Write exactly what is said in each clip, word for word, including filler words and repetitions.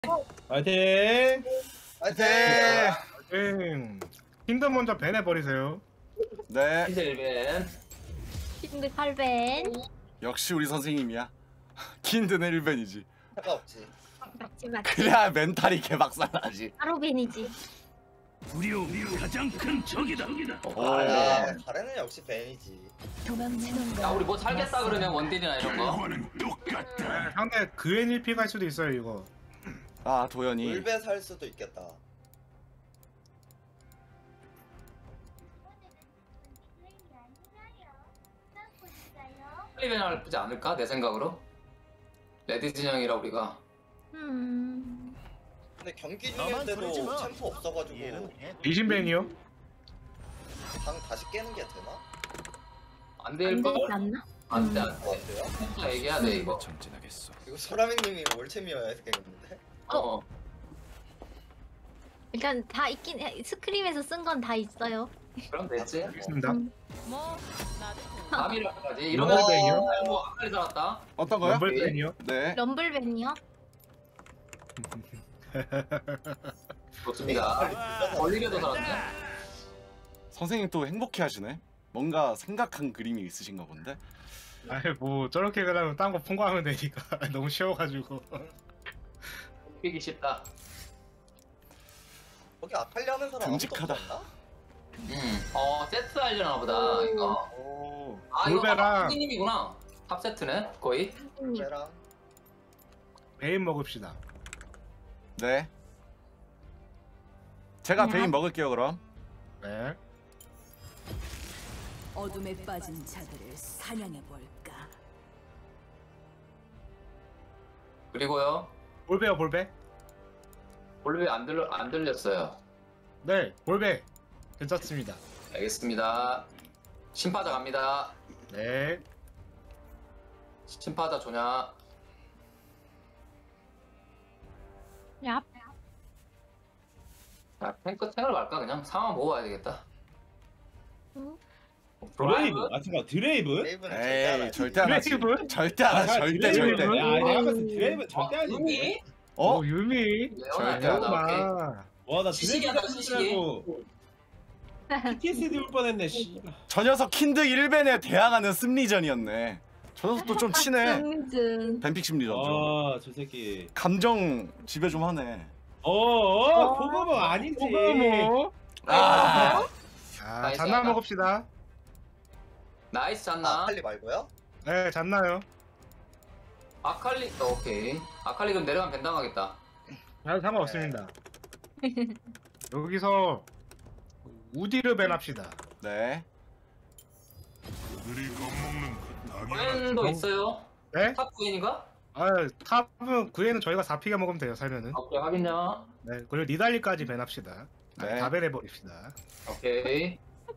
화이팅! 화이팅! 응. 힌드 먼저 밴해버리세요. 네. 힌드 일 밴. 힌드 팔 밴. 역시 우리 선생님이야. 킨드는 일 밴이지. 상관없지. 맞지 맞지. 그래야 멘탈이 개박살나지. 바로 밴이지. 우리 가장 큰 적이다. 오. 아, 가래는 역시 밴이지. 도망치는 야 우리 뭐 살겠다 그러면 원딜이나 이런 거. 결과는 똑같다. 네, 상대 그엔 일 피 갈 수도 있어요 이거. 아 도현이. 울배 살 수도 있겠다. 빨리 나쁘지 않을까 내 생각으로. 레드 진영이라 우리가. 음. 근데 경기 중인데도 챔프 없어가지고 리신 밴이요? 방 다시 깨는 게 되나? 안 안 될 거. 되지 않나? 안돼 어, 안돼. 안 돼요? 진짜 얘기해야 돼 이거. 전진하겠어. 이거 소라민님이 올챔이어야 되겠는데? 어. 일단 다 있긴 해. 스크림에서 쓴 건 다 있어요. 그럼 됐지. 알겠습니다. 음. 밤이라까지 이러면 럼블 밴이요? 뭐 아까리 살았다. 어떤 거요? 럼블 밴이요? 네. 럼블 밴이요? 좋습니다. 걸리게도 살았네. 선생님 또 행복해하시네. 뭔가 생각한 그림이 있으신가 본데. 아이 뭐 저렇게 그러면 딴 거 통과하면 되니까 너무 쉬워가지고. 뛰기 쉽다. 거기 아칼리 하는 사람 듬직하다. 아무도 없나? 음. 어 세트 하려나 보다 이거. 오, 아 이거 골배랑- 선생님이구나. 탑 세트네 거의. 울배랑 베인 먹읍시다. 네. 제가 네. 베인 먹을게요 그럼. 네. 어둠에 빠진 자들을 사냥해 볼까. 그리고요. 볼배요 볼배? 볼배 안 들려 안 들렸어요. 네 볼배. 괜찮습니다. 알겠습니다. 심파자 갑니다. 네. 심파자 조냐. 야. 야 탱크 탱을 갈까 그냥 상황 보고 와야 되겠다. 응? 드레이브? 아 잠깐 드레이브? 레이브는 절대 안 에이 하지. 절대 안 하지. 드레이브? 절대 안 하지. 아, 절대 드레이브? 절대. 야 내가 봤을 때 드레이브 절대 아닌데. 유미? 어? 어 유미. 레오나 절대 레오나 오케이. 아. 와나 시식이야, 드레이브 시식이. 잡으라고 피티에스디 올 뻔했네. 씨. 저 녀석 킨드 일 밴에 대항하는 슴리전이었네. 저 녀석도 좀 치네. 승준. 뱀픽 심리전 좀. 아저 새끼. 감정 지배 좀 하네. 어어 그거 뭐 아니지. 뭐? 아. 아 나이스 잔나 하나. 먹읍시다. 나이스 아, 잤나? 아칼리 말고요? 네 잔나요. 아칼리 어, 오케이. 아칼리 그럼 내려가면 벤당하겠다. 아 상관없습니다. 여기서 우디르 밴 합시다. 네. 그들이 겁먹는 건 구엔도 있어요? 네? 탑 구엔인가? 아 탑은 구에는 저희가 사 피가 먹으면 돼요 살면은. 오케이 확인요. 네 그리고 니달리까지 밴 합시다. 네. 다 밴 해버립시다. 오케이.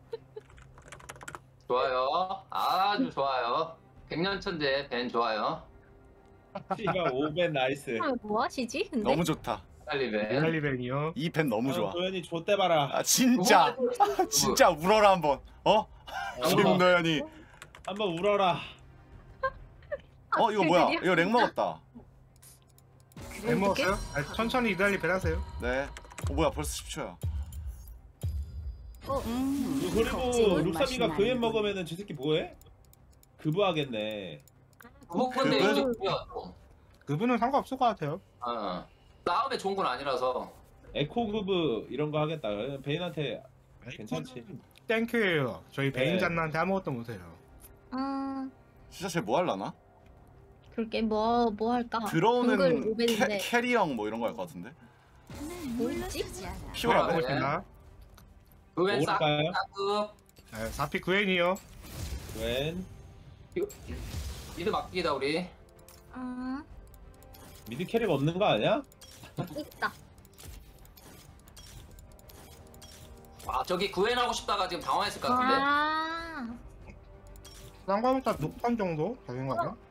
좋아요. 아주 좋아요. 백년 천재 벤 좋아요. 씨가 오벤 나이스. 아, 뭐 하시지? 근데? 너무 좋다. 아칼리 벤. 니달리 밴이요. 이 밴 너무 좋아. 도현이 좆대 봐라. 아 진짜 진짜 울어라 한번. 어? 김도현이. 한번 울어라. 어 이거 뭐야? 이거 렉 먹었다. 밴 먹었어요? 아, 천천히 니달리 밴 하세요. 네. 어 뭐야 벌써 십 초야. 어, 음. 그리고 걱정은 룩삼이가 마시면 그앤 안 먹으면은 저 새끼 뭐해? 그부하겠네. 그거 근데 그분? 이제 구야 또. 그분은 상관없을 것 같아요. 어. 싸움에 좋은 건 아니라서. 에코 그브 이런 거 하겠다. 베인한테 괜찮지. 땡큐예요. 저희 베인 네. 잔나한테 아무것도 못해요. 음. 진짜 쟤 뭐 할라나? 그럴게 뭐 뭐 할까? 정글 들어오는 오벤인데. 캐, 캐리형 뭐 이런 거 할 것 같은데. 뭐지? 피오라고. 네. 먹읍시다. 그웬 싹 먹을까요? 싹. 네, 사 피 구엔이요. 웬 이거 미드 맡기다 우리. 음. 미드 캐릭 없는 거 아니야? 있다. 아 저기 구엔 하고 싶다가 지금 당황했을 것 같은데. 아. 쌍과부터 육 판 정도 되는 거 같아요.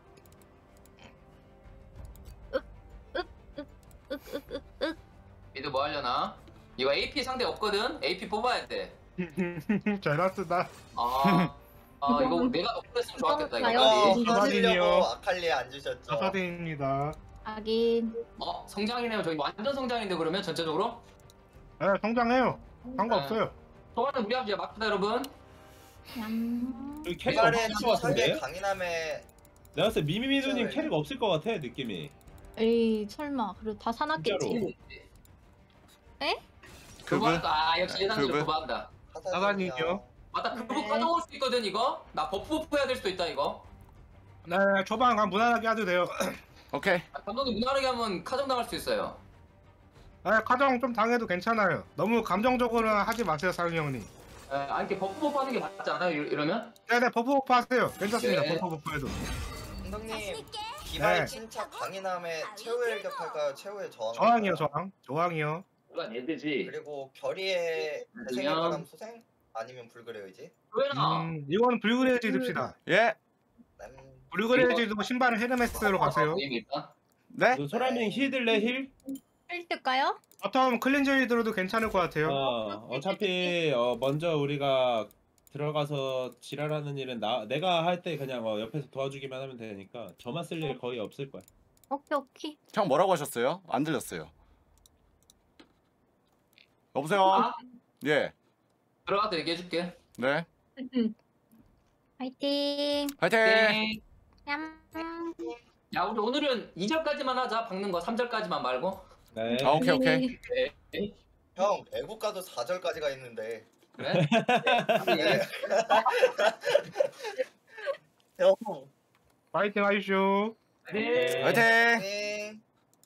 윽윽윽윽. 미드 뭐 하려나? 이거 에이피 상대 없거든. 에이피 뽑아야 돼. 제라스다. 아, 아 이거 내가 덕분했으면 좋았겠다 이거. 가요. 어, 이거 하시려고 사진이요. 아칼리에 안 주셨죠? 사사딘입니다. 하긴. 어 성장이네요. 저기 완전 성장인데 그러면 전체적으로? 네, 성장해요. 상관없어요. 초반에 우리 아버지가 막히다 여러분. 얌. 여기 캐릭 없을 이번에는 것 설계 같은데? 강인함에 내가 봤을 때 미미미누님 진짜로. 캐릭 없을 것 같아 느낌이. 에이 설마 그래도 다 사놨겠지. 진짜로. 그거 그브? 한다. 아 역시 예상대로 그브? 그거 한다. 사관이요? 맞다 그거 네. 가져올 수 있거든 이거. 나 버프 버프 해야 될 수도 있다 이거. 네, 초반 그냥 무난하게 해도 돼요. 오케이. 아, 감독님 무난하게 하면 카정 당할 수 있어요. 네, 가정 좀 당해도 괜찮아요. 너무 감정적으로는 하지 마세요, 상윤 형님. 에, 아 이렇게 버프 버프 하는 게 맞지 않아요 이러- 이러면? 네네, 버프 버프 하세요. 괜찮습니다, 네. 버프 버프 해도. 감독님 기발 네. 침착 강인함에 최후의 일격할까요? 최후의 저항. 저항이요, 저항. 저항이요. 그건 얘들지. 그리고 결의의 대생의 그냥- 바람 소생 아니면 불굴의 의지. 왜나? 음, 이거는 불그레이지 듭시다. 예. 음, 불그레이지도 신발은 헤르메스로 가세요. 네. 너 소라밍 힐들래 힐? 힐뜰까요? 바텀 클린저이 들어도 괜찮을 것 같아요. 어 어차피 어, 먼저 우리가 들어가서 지랄하는 일은 나 내가 할 때 그냥 어, 옆에서 도와주기만 하면 되니까 저만 쓸 일 거의 없을 거야. 오케이 오케이. 형 뭐라고 하셨어요? 안 들렸어요. 여보세요. 아, 예. 들어가서 얘기해줄게. 네. 파이팅. 화이팅. 네. 얌. 야 우리 오늘은 이 절까지만 하자. 박는 거 삼 절까지만 말고. 네. 아 오케이 오케이. 네. 형 배구가도 사 절까지가 있는데. 그래? 네. 형. 파이팅 하십시오. 네. 화이팅. 네.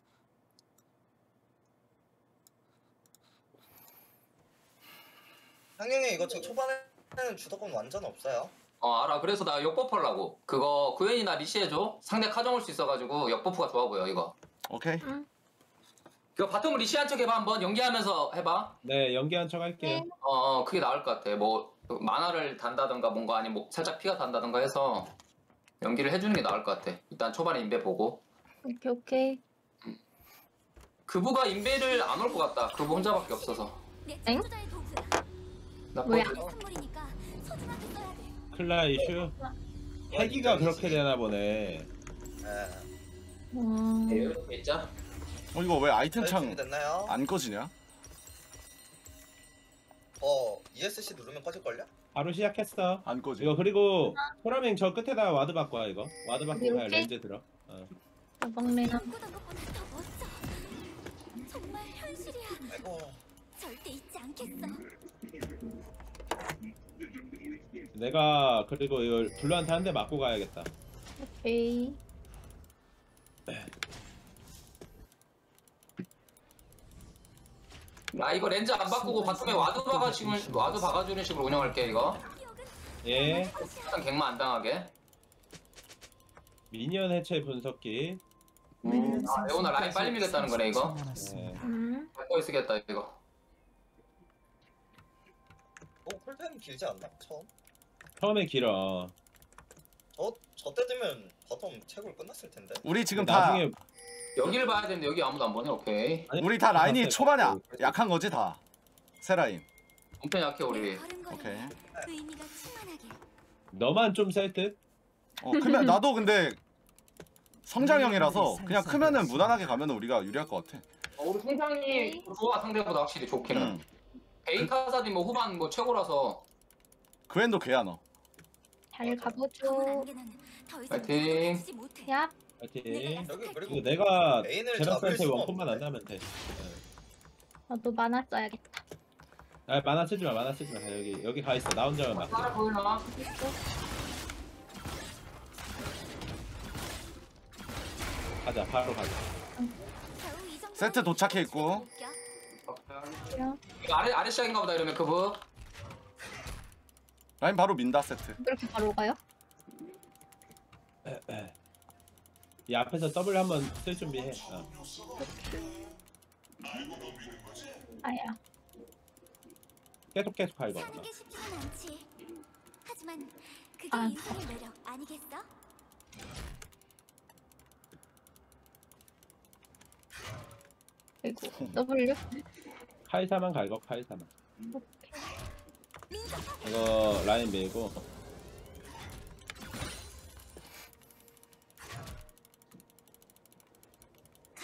상영이 이거 저 초반에는 주도권 완전 없어요. 어 알아. 그래서 나 역버프 하려고. 그거 구현이나 리시해줘. 상대 카정 올 수 있어가지고 역버프가 좋아 보여 이거. 오케이. 그거 바텀 리시한 척 해봐 한번. 연기하면서 해봐. 네 연기한 척 할게요. 어, 어 그게 나을 것 같아. 뭐 만화를 단다던가 뭔가 아니면 뭐 살짝 피가 단다던가 해서 연기를 해주는 게 나을 것 같아. 일단 초반에 인베 보고. 오케이 오케이. 그부가 인베를 안 올 것 같다. 그부 혼자밖에 없어서. 엥? 나 뭐야? 보여줘. 클라 이슈. 패기가 그렇게 되나 보네. 네. 음. 네, 이렇게 있자. 어 이거 왜 아이템 창 준비됐나요? 안 꺼지냐? 어 이에스씨 누르면 꺼질걸요? 바로 시작했어. 안 꺼지. 이거 그리고 소라밍 저 끝에다 와드 바꿔 와 이거. 와드 바꾸고 그냥 이렇게? 렌즈 들어. 어. 먹내나. 정말 현실이야. 아이고. 절대 잊지 않겠어. 내가 그리고 이걸 블루한테 한 대 맞고 가야겠다. 오케이. 나 이거 렌즈 안 바꾸고 바텀에 와드 박아주는 와드 박아주는 식으로 운영할게 이거. 예. 일단 갱만 안 당하게. 미니언 해체 분석기. 아, 레오나 라인 빨리 밀겠다는 거네 이거. 네. 음. 바꿔 쓰겠다 이거. 어 쿨타임 길지 않나? 처음? 처음에 길어. 저 저때 되면 바텀 채굴 끝났을 텐데. 우리 지금 다 나중에 여기를 봐야 되는데 여기 아무도 안 보네. 오케이. 아니, 우리 다 라인이 봤어요. 초반에 아- 약한 거지 다. 세 라인. 엄청 약해 우리. 오케이. 의미가 충만하게. 너만 좀 셀 듯? 어 크면 나도 근데 성장형이라서 그냥 크면은 무난하게 가면은 우리가 유리할 것 같아. 어, 우리 성장이 좋아 상대보다 확실히 좋기는. 응. 개인 카사디 뭐 후반 뭐 최고라서. 그앤도 걔야 너. 잘 검은 가보죠. 안개는 더 이상 파이팅. 걷지 못해. 야. 파이팅. 여기 그리고 이거 내가 메인을 잡을 제라스한테 수가 원콤만 없네. 안 나면 돼. 나도 만화 써야겠다. 아 만화 쓰지 마, 만화 쓰지 마. 여기 여기 가 있어. 나 혼자만 막. 하나 보이나? 가자, 바로 가자. 겨우 이 정도면 세트 도착해 있고. 이거 아래 아래 시작인가 보다 이러면 그부. 라인 바로 민다 세트. 그렇게 바로 가요? 이 앞에서 더블 한번 쓸 준비해. 어. 아야. 계속 계속 밟아. 사는 게 쉽지는 않지. 하지만 그게 아. 인생의 매력 아니겠어? 그리고 W. 카이사만 갈거 카이사만. 이거 라인 밀고.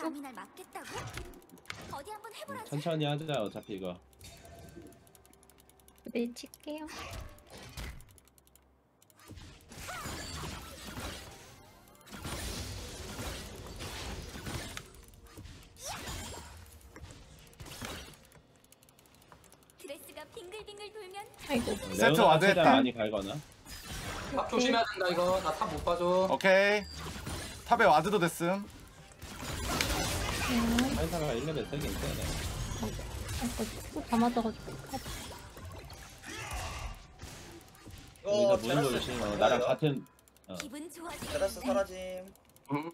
감히 날 막겠다고? 어디 한번 해보라지. 천천히 하자 어차피 이거. 네, 칠게요. 드레스가 빙글빙글 돌면 아이고. 세트 와드 했다. 많이 갈거나. 탑 조심해야 된다 이거. 나 탑 못 봐줘. 오케이. 탑에 와드도 됐음. 음, 카이사가 일 레벨 세긴 세네. 아이고, 또다 맞아가지고. 이거 여기서 무슨 제라스 소리지? 어, 나랑 뭐예요? 같은. 어. 기분 좋아지겠네. 제라스 사라짐. 응?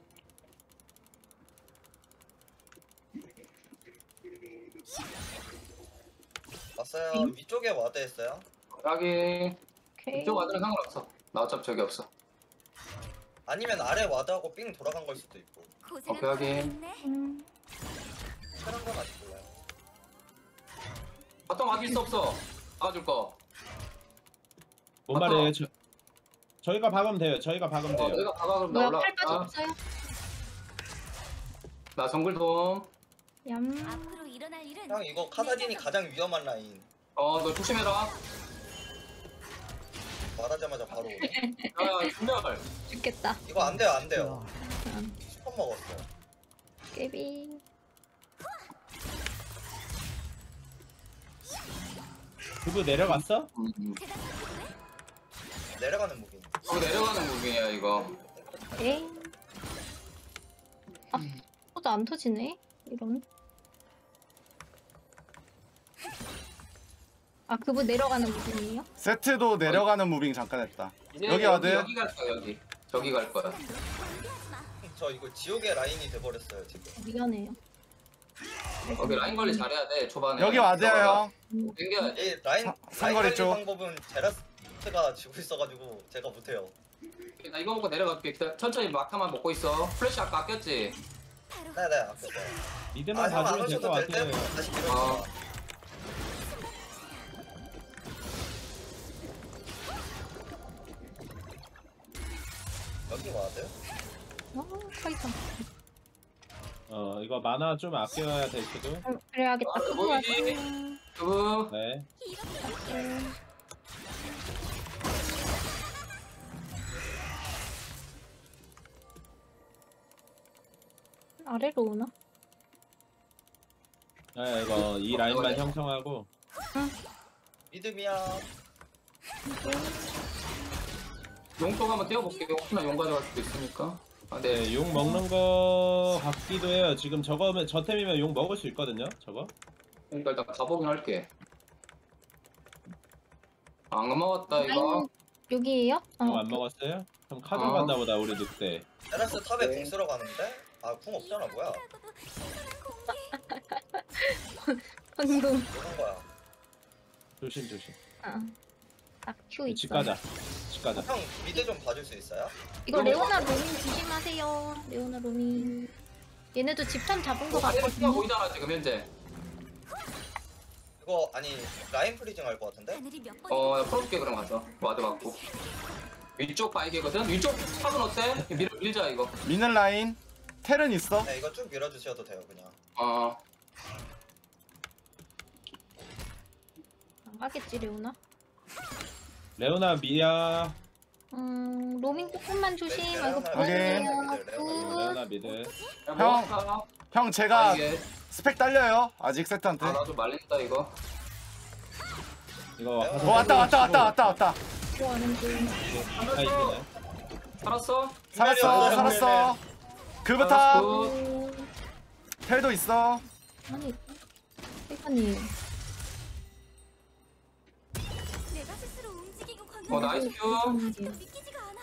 왔어요. 응? 위쪽에 와드 했어요. 여기 오케이. 이쪽 와드는 상관없어. 나 어차피 저기 없어. 아니면 아래 와드하고 삥 돌아간 걸 수도 있고. 고생은 오케이, 오케이. 고생했네. 음, 그런 건 아직 몰라요. 바텀 와드 있어 없어? 막아줄 거. 뭔 아까- 말이에요? 저, 저희가 박으면 돼요. 저희가 박으면 어, 돼요. 내가 가가 그럼 나 뭐야, 올라. 팔 빠졌어요? 나 정글 돔. 얌. 앞으로 일어날 일은 형 이거 카사딘이 가장 위험한 라인. 어, 너 조심해라. 말하자마자 바로 오네. 야, 분별. 죽겠다. 이거 안 돼요 안 돼요. 음, 스폰 먹었어. 깨비. 그거 내려갔어? 음, 내려가는 무기. 저거 내려가는 무빙이야 이거. 에이. 아, 또도 안 터지네? 이런. 아, 그분 내려가는 부분이에요? 세트도 내려가는 무빙 잠깐 했다. 이제 여기 와드. 여기 갈 거야 여기. 저기 갈 거야. 저 이거 지옥의 라인이 돼버렸어요 지금. 미안해요. 거기 라인 관리 잘해야 돼 초반에. 여기 와드야 형. 땡겨야 돼. 이 라인 사- 라인 상거리 관리 쪽. 방법은 제라스가 지고 있어가지고 제가 못해요. 나 이거 먹고 내려갈게. 기다려. 천천히 막타만 먹고 있어. 플래시 아까 아꼈지? 네네 아꼈어요. 미드만 아형 안 봐주면 될 것 오셔도 될 때 같아요. 다시 어. 밀어줘. 여기 와드? 아, 카이사. 어 이거 마나 좀 아껴야 될 수도. 어, 그래야겠다. 아, 그거 보이지? 왔어. 그거 네. 음, 아래로 오나? 네 이거 이 라인만 형성하고. 믿음이야. 용통 한번 떼어볼게. 혹시나 용 가져갈 수도 있으니까. 아, 네. 네, 용 먹는 거 같기도 해요. 지금 저거면 저 템이면 용 먹을 수 있거든요. 저거. 그러니까 일단 가보긴 할게. 안 먹었다 이거. 라인 여기에요? 어, 용 안 먹었어요? 그럼 카드 어. 갔나 보다 우리 늑대. 제라스 탑에 네. 궁 쓰러 가는데? 아 궁 없잖아 뭐야. 방금. 뭐는 거야. 조심 조심. 아, 딱 Q 있어. 집 가자. 집 가자. 형 미드 좀 봐줄 수 있어요? 이거 레오나 로밍 조심하세요. 레오나 로밍. 얘네도 집탐 잡은 거 어, 아래로 같거든요. 보이잖아 지금 현재. 이거 아니 라인 프리징 할 것 같은데? 하늘이 몇 번. 어 풀어줄게 그럼 가서. 와드 맞고. 위쪽 바이게거든. 위쪽 탑은 어때? 밀, 밀자 이거. 미는 라인. 텔은 있어. 네 이거 쭉 밀어주셔도 돼요 그냥. 어. 안 가겠지 레오나? 레오나 미야. 음, 로밍 조금만 조심. 네, 아이고 레오나, 도와주세요. 레오나, 레오나, 굿. 레오나 미드. 야, 형. 먹었다. 형 제가 아, 이게. 스펙 딸려요. 아직 세트한테. 아 나도 말린다 이거. 이거 어, 어 왔다 왔다 왔다 왔다 왔다. 좋아하는 중. 나이스네. 살았어? 살았어 살았어. 그부터 오, 텔도 있어. 아니, 세간이. 내가 스스로 움직이고 걷는 어 나이스 큐. 믿기지가 않아.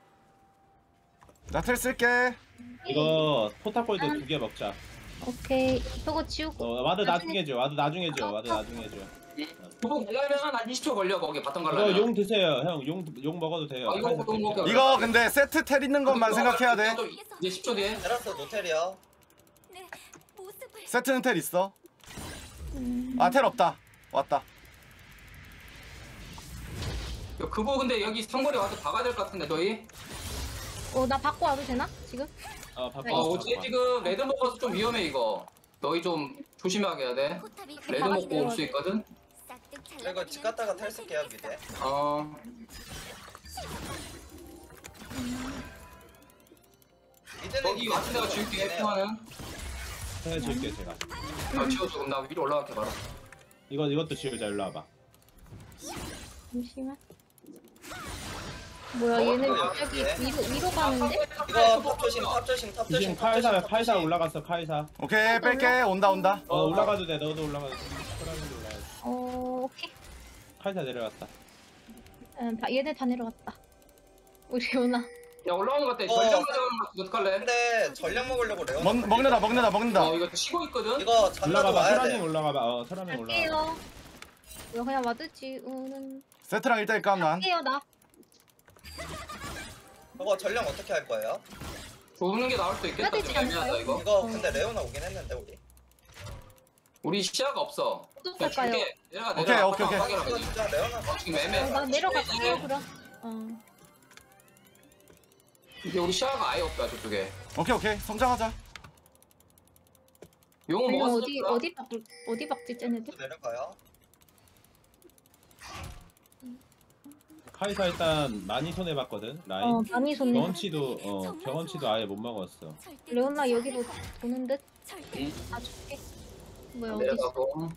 나 텔 쓸게. 이거 포탑골드 두 개 먹자. 오케이, 저거 지우고. 어, 와드 나중에 줘. 와드 나중에 줘. 와드 나중에 줘. 두번 가려면 한 이십 초 걸려 거기 바텀 이거 가려면. 용 드세요. 형 용 용 먹어도 돼요. 아, 이거 카이사 용 먹어. 드릴게요. 이거 근데 세트 텔 있는 것만 생각해야 돼. 이제 십 초 뒤에. 제라스 노텔이요. 내 모습을. 세트는 텔 있어. 음, 아 텔 없다. 왔다. 야, 그거 근데 여기 상거리 와서 박아야 될 것 같은데 너희? 어, 나 바꿔 와도 되나? 지금? 어 바꿔. 어, 바꿔, 쟤 바꿔. 지금 레드 먹어서 좀 위험해 이거. 너희 좀 조심하게 해야 돼. 포탑이 레드 먹고 올 수 있거든. 싹둑 저 이거 집 갔다가 탈쓸게요 미대. 어. 미대는 거기 같은 데가 지울게. 통화는. 해 줄게 제가. 아 지워줘. 그럼 나 위로 올라갈게 바로. 이거 이것도 지우자. 일로 와봐. 잠시만. 뭐야, 얘는 갑자기 위로, 위로 가는데? 이거 탑 조심 탑 조심 탑 조심. 지금 탑 카이사 조심, 탑 카이사 조심. 올라갔어. 카이사. 오케이 뺄게. 온다 온다. 어 올라가도 돼. 너도 올라가도 돼. 사람도 올라가. 어, 오케이. 카이사 내려갔다. 음, 다, 얘네 다 내려갔다. 우리 오나. 야 올라오는 것 같아. 어. 전력 맞아가는 거 어떡할래? 근데 전략 먹으려고 레오. 먹, 먹는다 먹는다 먹는다. 어 이거 쉬고 있거든. 이거 잔나도 올라가봐. 와야 사람이 돼. 올라가봐. 어 사람이 올라가. 갈게요. 이거 그냥 와드지, 우는. 세트랑 일 대일 깜난 갈게요, 나. 이거 전략 어떻게 할 거예요? 조는 게 나올 수도 있겠다. 해야 좀 되지 않을까요? 애매하다 이거. 이거 근데 레오나 오긴 했는데 우리. 우리 시야가 없어. 어떡할까요? 줄게. 내려가 오케이, 내려가. 오케이, 오케이. 확인하고 이거 있지. 진짜 레오나. 어, 지금 애매해. 어, 나 내려갈게요, 그럼. 어. 이게 우리 시야가 아예 없다 저쪽에. 오케이 오케이 성장하자. 용은 이거 먹었어. 어디, 어디 박, 어디 박지, 쟤네들? 내려가요. 카이사 일단 많이 손해 봤거든. 라인. 어, 많이 손네. 경험치도 어 경험치도 아예 못 먹었어. 레오나 여기로 도는 듯? 응. 아, 줄게. 뭐야, 어디, 내려가고.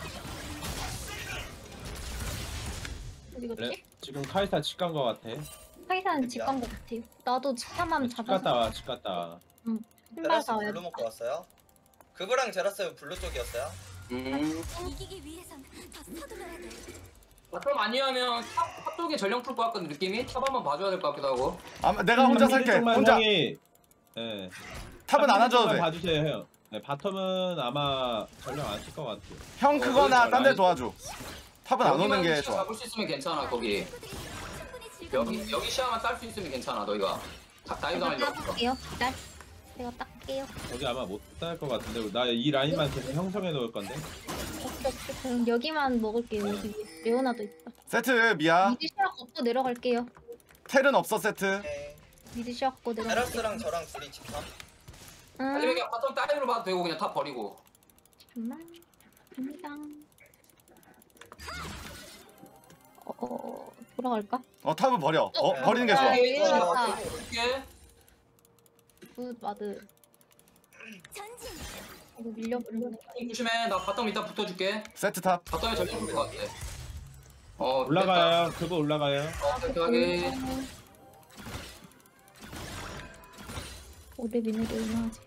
어디 그래? 갔지? 지금 카이사 집 간 거 같아. 카이사는 집 간 것 같아요. 나도 집 탐하면 집 잡아서 갔다 와. 집 갔다 와. 신발 제라스 사와야 블루 먹고 왔어요. 그거랑 제라스 블루 쪽이었어요. 음. 이기기 위해선 더 서둘러야 돼. 그럼 아니면 탑, 탑 쪽에 전령 풀 것 같은 느낌이? 탑 한번 봐줘야 될 것 같기도 하고. 아 내가 혼자 살게. 쪽만 혼자 형이, 예. 탑은 안 와줘도 돼. 봐주세요 형. 네, 바텀은 아마 전령 안 쓸 것 같아. 형 크거나 딴 데 도와줘. 탑은 안 오는 여기만 게 시야 좋아. 잡을 수 있으면 괜찮아 거기. 충분히 즐거워. 여기 여기 시야만 딸 수 있으면 괜찮아 너희가. 다- 다이브 제가 당할 일 없어. 따볼게요. 기다려. 제가 닦게요. 여기 아마 못 딸 것 같은데 나 이 라인만 계속 형성해 놓을 건데. 오케이, 오케이. 그럼 여기만 먹을게요. 여기 위에. 레오나도 있다. 세트 미야. 미드 시작 걷고 내려갈게요. 텔은 없어 세트. 오케이. 미드 시작 걷고 내려갈게요. 제라스랑 저랑 둘이 집탐. 아니면 응. 그냥 바텀 다이브로 봐도 되고 그냥 탑 버리고. 잠깐만. 갑니다. 어, 어, 돌아갈까? 어 탑은 버려. 어 네. 버리는 게 아, 좋아. 예. 이거 아. 이렇게 굿, 마드. 전진. 이거 밀려버리네. 조심해. 나 바텀 이따 붙어줄게. 세트 탑. 바텀에 전령 풀것 같아. 어 올라가요. 그거 올라가요. 됐다. 어 깔끔하게. 오래 미네도 얼마하지?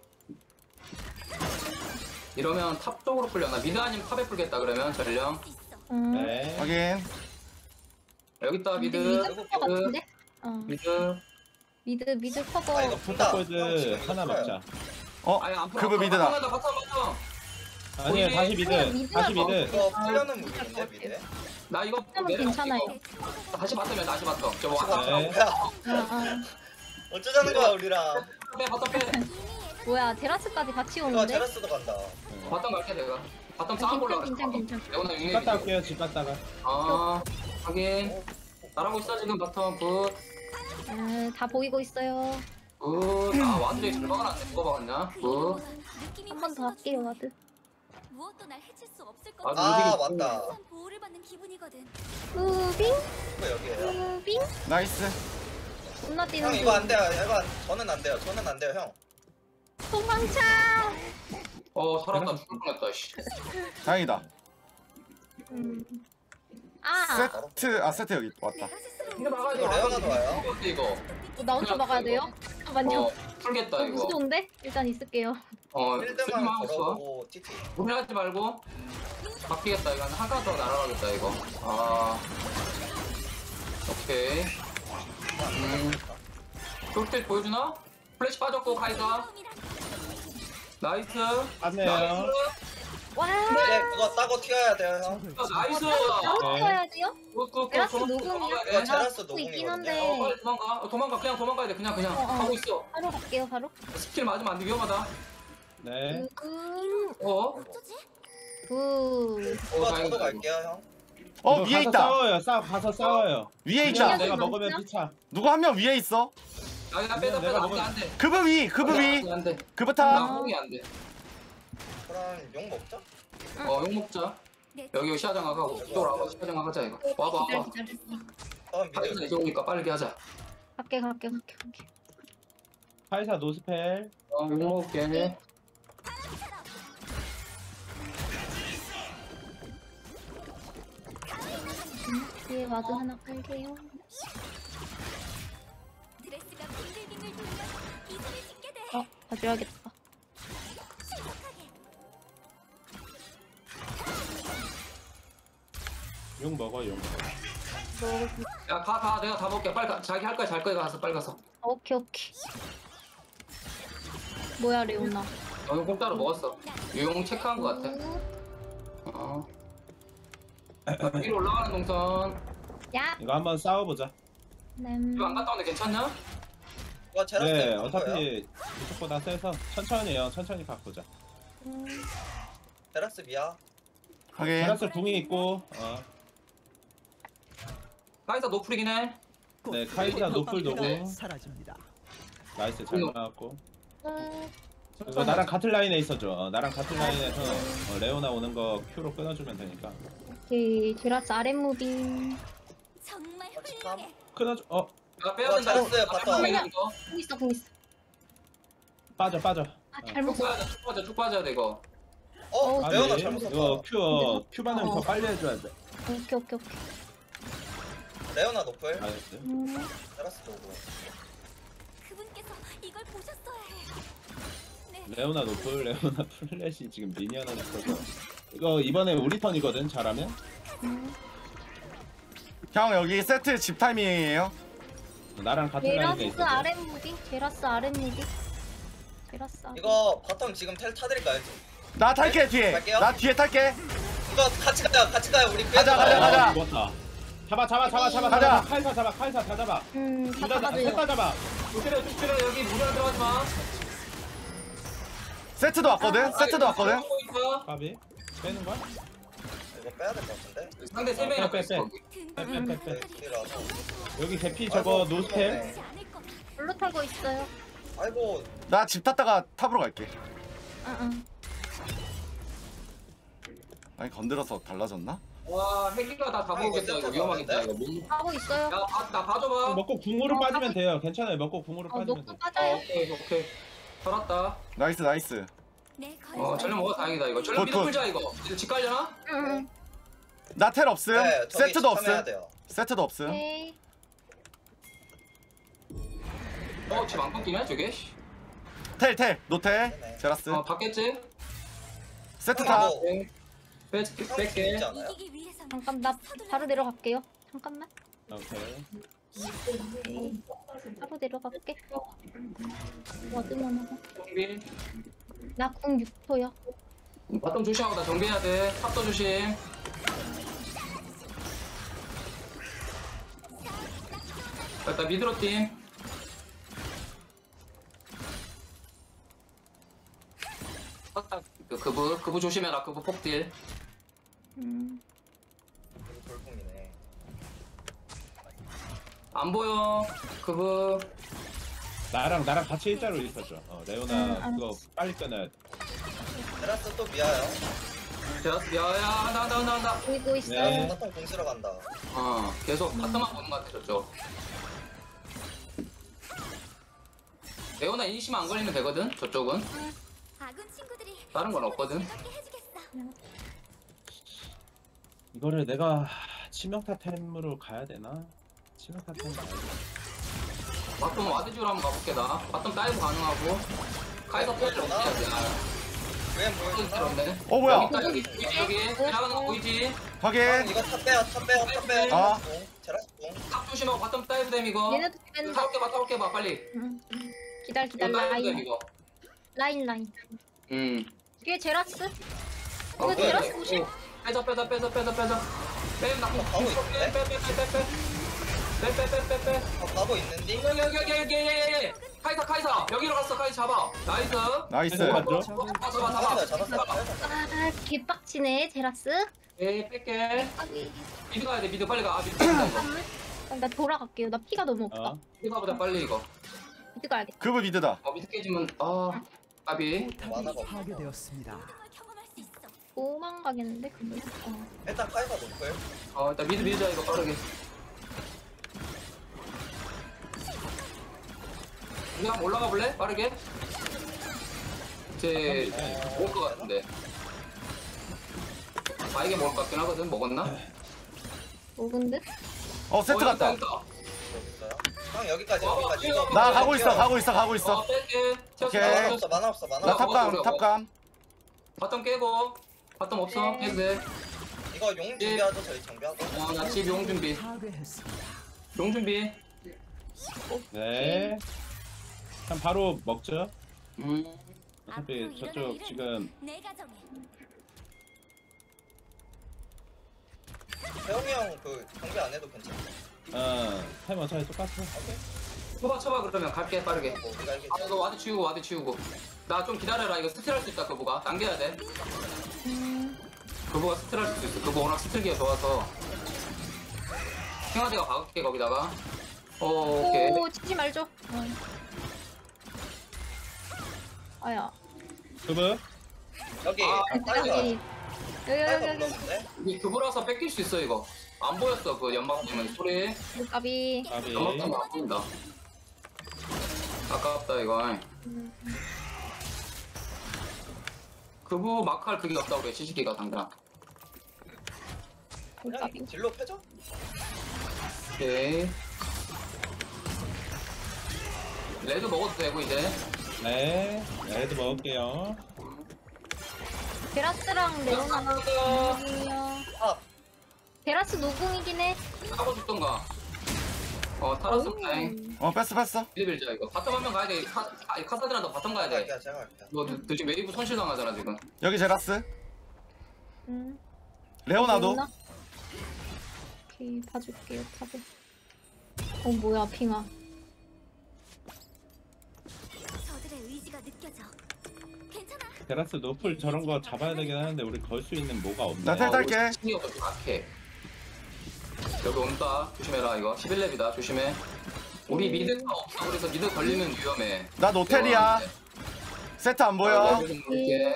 이러면 탑 쪽으로 풀려나? 미드 아니면 탑에 풀겠다 그러면 전령. 있어. 응. 네. 확인. 여기 있다 미드. 미드 커버 미드. 같은데? 어. 미드. 미드 미드 커버. 아 이거 푼다. 포탑골드 하나 먹자. 어 아니 안 풀어. 그브 바텀, 미드다. 바텀 간다, 바텀 바텀. 아니에요. 거기- 다시 미드. 미드가 다시 미드. 이거 풀려는 무기인데 미대. 나 이거 하면 내려갈게, 괜찮아요. 이거. 다시 바텀이야 다시 바텀. 저 왔다. 네. 뭐야? 아, 아. 어쩌자는 거야 우리랑. 빼 바텀 빼. 뭐야 테라스까지 같이 이거 오는데? 제라스도 간다. 바텀 갈게 내가. 바텀 싸움 볼라 그랬어. 괜찮 괜찮 괜찮. 레오나 집 육렙. 갔다 올게요. 집 갔다가. 아 확인. 잘하고 있어 지금 바텀 굿. 아, 다 보이고 있어요. 굿. 아 완전히 잘 박아놨네. 누가 박았냐? 굿. 느낌이 한 번 더 할게요 와드. 무엇도 날 해칠 수 없을 것 아, 같아. 아 무지개 맞다. 항상 보호를 받는 기분이거든. 우빙 이거 여기에요. 우빙. 나이스. 존나 뛰는 형 이거 안 돼요. 이거 안, 저는 안 돼요. 저는 안 돼요 형. 도망쳐. 어 살았다. 죽을 뻔했다. 씨. 다행이다. 음. 아, 세트 아 세트 여기 왔다. 내가 스스로 이거 막아야 돼. 이거 레오나도 와요. 이거 어때, 이거? 어, 나 혼자 막아야 돼요? 잠깐만요. 어 풀겠다 어, 이거. 무서운데? 일단 있을게요. 어 필드만 쓸만하고 있어. 걸어보고 티티. 무리하지 말고 바뀌겠다 이거 한 칸 더 날아가겠다 이거. 아 오케이. 음. 돌길 보여주나? 플래시 빠졌고 카이사. 나이스. 안내요. 나이스. 와. 이제 그거 따고 튀어야 돼요 형. 아, 나이스. 나와야 돼요? 굿굿굿. 테라스 녹음이야? 이거 제라스 듣고 있긴 녹음이거든요. 한데. 어 빨리 도망가. 어, 도망가 그냥 도망가야 돼 그냥 그냥 어, 어. 하고 있어. 바로 갈게요 바로. 스킬 맞으면 안 돼 위험하다. 네. 음. 어? 어쩌지? 굿. 어 이거 저도 다행이다. 갈게요 형. 어 이거 위에 가서 있다. 싸워요. 싸 가서 싸워요. 위에 그냥 있다. 위에 내가 있어. 먹으면 피차. 누구 한 명 위에 있어. 야, 야, 빼다, 빼다. 내가 안 돼, 안 돼. 그브 위 그브 위 안 돼, 안 돼. 그브 나 타 호응이 안 돼. 그럼 용 먹자. 어, 욕 먹자. 여기 시야장아 가고. 돌아와, 시야장아 가자, 이거. 와봐, 기다려 와봐. 기다려. 다음 카이사 미드. 이제 오니까 빠르게 하자. 갈게 갈게 갈게 갈게. 카이사 노스펠. 어, 욕 먹을게. 뒤에 와드 하나 깔게요. 드레스가 빙글빙글 돌면 이불을 짓게 돼. 어 가져야겠다. 용 먹어 용. 너 야, 가, 가. 내가 다 먹게. 빨리 가. 자기 할 거야, 잘 거야. 가서, 빨리 가서. 오케이 오케이. 뭐야 레오나. 어, 용 공짜로 먹었어. 용 체크한 거 같아. 어. 위로 올라가는 동선. 야. 이거 한번 싸워보자. 음. 이거 안 갔다 오는데 괜찮냐? 와 제라스. 네 한 거야? 어차피 이쪽보다 세서 천천히 형 천천히 바꾸자. 음. 제라스 미야. 확인 테라스 궁이 있고 어. 카이사 노플이긴 해. 네 카이사 노플 도구. 사라집니다. 나이스 잘 나왔고. 음. 이거 나랑 같은 라인에 있어줘. 어, 나랑 같은 라인에서 어, 레오나 오는 거 큐로 끊어주면 되니까. 오케이 제라스 아랫 무빙. 정말 같이 훌륭해. 끊어줘. 어 야, 빼야 와, 된다. 잘했어요, 바텀. 빼야 돼, 이거. 공 있어 공 있어. 빠져 빠져. 아 쭉 잘못 빠져야 돼, 쭉 빠져, 쭉 빠져야 돼, 이거. 어 아, 레오나 네. 잘못 이거 썼다. 큐 어, 큐 반응 어. 더 빨리 해줘야 돼. 오케이 오케이 오케이. 레오나 노플. 나이스. 음. 제라스 도구. 그분께서 이걸 보셨어야 해. 네. 레오나 노플 레오나 플래시 지금 미니언 하나 있어서 이거 이번에 우리 턴이거든 잘하면. 음. 형 여기 세트 집 타이밍이에요 나랑 같은 라인에 제라스 있어줘. 아랫 무빙. 제라스 아랫 무빙. 제라스 아랫. 이거 바텀 지금 텔 타드릴까요? 나 탈게 뒤에 갈게요. 나 뒤에 탈게 이거 같이 가요. 같이 가요. 우리 가자, 빼자. 가자, 가자. 죽었다. 잡아 잡아 잡아 잡아 가자. 잡아. 카이사 잡아 카이사 다 잡아. 음. 다 둘다 잡아줘요. 셋다 잡아. 쭉 때려, 쭉 때려. 여기 무리하게 들어가지 마. 세트도 왔거든 세트도 왔거든 있어. 까비 빼는 거야? 이거 빼야 될 것 같은데. 상대 세 어, 명이나 빼, 있어. 빼. 거기. 빼빼빼빼. 이라서. 여기 대피 저거 노스펠. 하지 않을 거야. 블루 타고 있어요. 아이고 나 집 탔다가 탑으로 갈게 응응. 아니 건드려서 달라졌나? 와, 핵기가 다 잡아오겠다. 이거 위험하겠다. 이거 몸. 하고 있어요. 야, 봐, 나 봐줘봐. 먹고 궁으로 어, 빠지면 하고 돼요. 괜찮아요. 먹고 궁으로 어 빠지면 녹두 돼. 어, 빠져요. 오케이, 오케이. 살았다. 나이스 나이스 내 거리. 어, 전력 먹어 다행이다 이거. 전력 굿, 미드 굿. 풀자 이거. 이거 집 갈려나? 응응. 나 텔 없음 네, 저기 세트도 참여해야 없음 돼요. 세트도 없음 오케이. 어, 집 안 끊기네 저게. 텔 텔 노텔 네네. 제라스 어, 받겠지? 세트 아, 타 뭐, 빼, 상품 뺄게. 있지 않아요? 이기기 위해선 잠깐 나 바로 내려갈게요. 잠깐만. 오케이. 바로 내려갈게. 어디만 하고. 정비. 나궁 육 초요. 바텀 조심하고 나 정비해야 돼. 탑도 조심. 자, 일단 미드로 팀. 아, 그 그부 그부 조심해라. 그부 폭딜. 음. 이거 돌풍이네. 안 보여. 그부. 나랑 나랑 같이 일자로 있어줘. 어, 레오나 음, 그거 빨리 끊어야 돼. 제라스 또 미아요. 제라스 야야 한다 한다 한다 한다. 보이고 있어요. 네. 바텀 공 쓰러 간다. 어 계속 바텀만 보는 것 같아 저쪽. 레오나 인심 안 걸리면 되거든 저쪽은. 아군 친구들이 다른 건 없거든. 즐겁게 해주겠어. 이거를 내가 치명타템으로 가야 되나? 치명타템 가야 바텀 와드지로 한번 가볼게 나. 바텀 다이브 가능하고. 카이사 패를 어떻게 해야 돼? 왜 보여주나? 그런데. 어 뭐야 여기 있다, 여기 여기 여기 지나가는 거 보이지? 확인 이거 탑 빼요. 탑 빼요. 탑 빼요. 아. 제라스 공. 제라스 공. 탑 조심하고 바텀 다이브 됨 이거. 얘네도 뺀다. 타올게 봐 타올게 봐 빨리. 응. 기다려 이거 기다려 다이브 됨 라인 이거. 라인 라인. 음. 뒤에 제라스. 이거 오케이. 제라스 보실? 빼자 빼자 빼자 빼자 빼자. 빼 나. 가고 있는데? 빼빼빼빼빼. 빼빼빼빼빼. 어, 가고 있는데? 여기 여기 여기 여기 여기 여기 카이사 카이사 여기로 갔어 카이사 잡아 나이스 나이스 맞죠? 잡아 잡아 잡았어요. 잡아 잡았어요. 아 개빡치네 제라스. 에 뺄게 아니. 미드 가야 돼 미드 빨리 가 아, 미드 가야 돼 이거 잠깐만. 나 돌아갈게요. 나 피가 너무 없다. 어? 미드 가보자 빨리 이거 미드 가야겠다. 그브 미드다. 어 미드 깨지면 아 까비. 만화가 없어. 파괴되었습니다. 경험할 수 있어. 도망가겠는데 근데. 어. 일단 카이사 높고요. 어 일단 미드 밀자 이거 빠르게. 그냥 한번 올라가 볼래? 빠르게. 이제 먹을 것 같은데. 아 이게 먹을 것 같긴 하거든. 먹었나? 먹은 듯? 어 세트 어, 갔다. 있다, 있다. 여기 있어요. 형 여기까지 어, 여기까지. 뛰어. 이거 나 이거 가고 있어 뛰어. 가고 있어 가고 어 있어. 뺄게. 오케이. 만화 튀었어. 없어 만화 없어 만화 나 없어. 탑감 탑감. 바텀 깨고. 바텀 없어. 네. 해도 돼. 이거 용 준비하죠 저희 정비하고. 어나 집 용 준비. 파괴했습니다. 용 준비. 네. 그럼 바로 먹죠. 음. 어차피 앞으로 저쪽 일어날 일은 지금 내가 정해. 태영이 형 그 정비 안 해도 괜찮아. 어 타이머 차이 똑같아. 쳐봐 쳐봐 그러면 갈게 빠르게. 뭐 우리가 이게 아 이거 와드 치우고 와드 치우고. 나 좀 기다려라 이거 스틸 할 수 있다 그보가. 당겨야 돼. 그보가 스틸 할 수 있어. 그보 워낙 스틸기가 좋아서. 킹화대가 박을게 거기다가. 어 오케이. 오 치지 말죠. 어. 아야. 그브 여기 아, 카이사 여기 여기 여기 카이사 여기 불렀는데. 이게 그보라서 뺏길 수 있어 이거. 안 보였어 그 연막 때문에 소리. 까비. 까비. 연막 때문에 안 보인다. 아깝다 이거. 그부 마크할 그게 없다고 그래 시시기가 당장. 그냥 까비. 딜로 패죠? 오케이. 레드 먹어도 되고 이제. 네. 레드 먹을게요. 베라스랑 레오나가 노궁이요. 아 베라스 노궁이긴 해. 하고 죽던가. 어 타라스 타임. 어 뺐어 뺐어. 미드 빌자 이거. 바텀 한 명 가야 돼. 카, 아, 카사드랑 너 바텀 가야 돼. 갈게요 제가 갈게요. 너, 너, 너 지금 웨이브 손실당하잖아 지금. 여기 제라스. 음. 레오나도. 레오나? 오케이 봐줄게요 탑을. 어 뭐야 핑아. 저들의 의지가 느껴져. 괜찮아. 테라스 노플 저런 거 잡아야 되긴 하는데 우리 걸 수 있는 뭐가 없네. 나 텔 딸게. 신기가 좀 약해. 여기 온다. 조심해라 이거. 십일 렙이다. 조심해. 우리 미드가 없어. 그래서 미드 걸리면 위험해. 나 노텔이야. 세트 안 보여. 이렇게.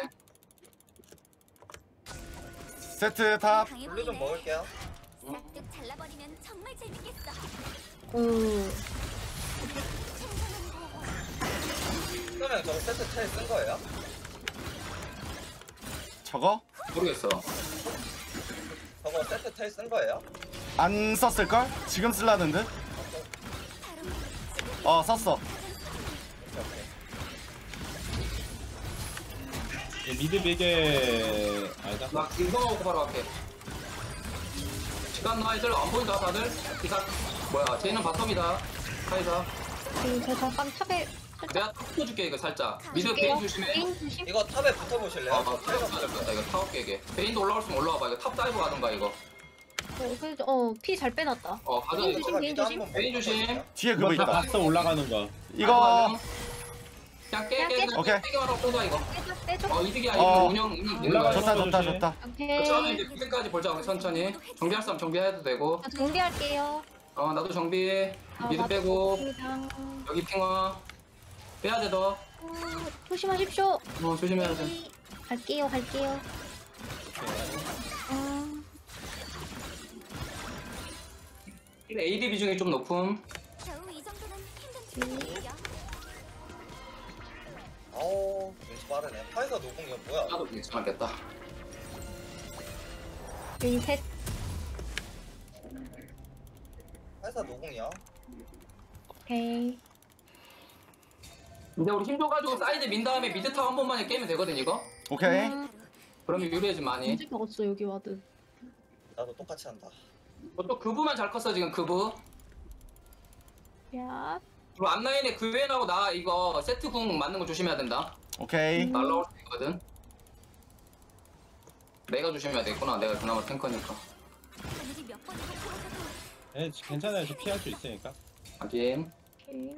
세트 탑. 강해 블루 좀 보이네. 먹을게요. 싹둑 잘라버리면 정말 재밌겠어. 음. 그러면 저거 세트 텔 쓴 거예요? 저거 모르겠어. 저거 세트 텔 쓴 거예요? 안 썼을 걸? 지금 쓸라는 듯. 어 썼어. 이 미드 베개 아니다. 나 이거 먹고 바로 갈게. 시간 나 애들 안 보인다 다들. 기사 뭐야? 쟤는 바텀이다. 카이사. 오케이 저 잠깐 탑에 내가 탑쳐줄게 이거 살짝. 미드 줄게요. 베인 조심해. 베인 조심. 이거 탑에 붙어보실래요? 아, 타이가될것 같다. 이거 타워 깨게. 베인도 올라올 수 있으면 올라와 봐. 이거 탑 다이브 가던가 이거. 어, 그래도 어피 잘 빼놨다. 어 가자 베인 이거. 조심 베인 조심. 베인 조심. 뒤에 이거 그거 다 있다. 봤어 올라가는 거. 이거 그냥 깨 깨. 그냥 깨. 오케이. 깨게 하라고 쏘자 이거. 빼줘 빼줘. 어 이득이야. 어. 이거 운영 운영 되는 거야. 좋다 좋다 조심. 좋다. 오케이. 처음에 이제 끝까지 보자 우리 천천히. 정비할 사람 정비해도 되고. 저 정비할게요. 어 나도 정비. 아, 미드 맞다. 빼고. 좋습니다. 여기 핑화. 빼야 돼 더. 어, 조심하십시오. 어 조심해야 돼. 네, 갈게요 갈게요. 어, 에이디 비중이 좀 높음. 겨우 이 정도는 힘든 일이야. 어우 눈치 빠르네. 카이사 노공 이거 뭐야? 나도 괜찮겠다. 여기 셋. 카이사 노공이야? 오케이. 근데 우리 힘줘가지고 사이드 민 다음에 미드 타워 한 번만 깨면 되거든 이거. 오케이. 음, 그러면 유리해지 많이. 언제 먹었어 여기 와드. 나도 똑같이 한다. 어, 또 그부만 잘 컸어 지금 그부. 야. 그리고 앞라인에 그웬하고 나 이거 세트 궁 맞는 거 조심해야 된다. 오케이. 날라올 수 있거든. 내가 조심해야 되겠구나. 내가 그나마 탱커니까. 하늘이 몇 번이고 부어서도 예, 괜찮아요. 저 피할 수 있으니까. 하긴. 오케이.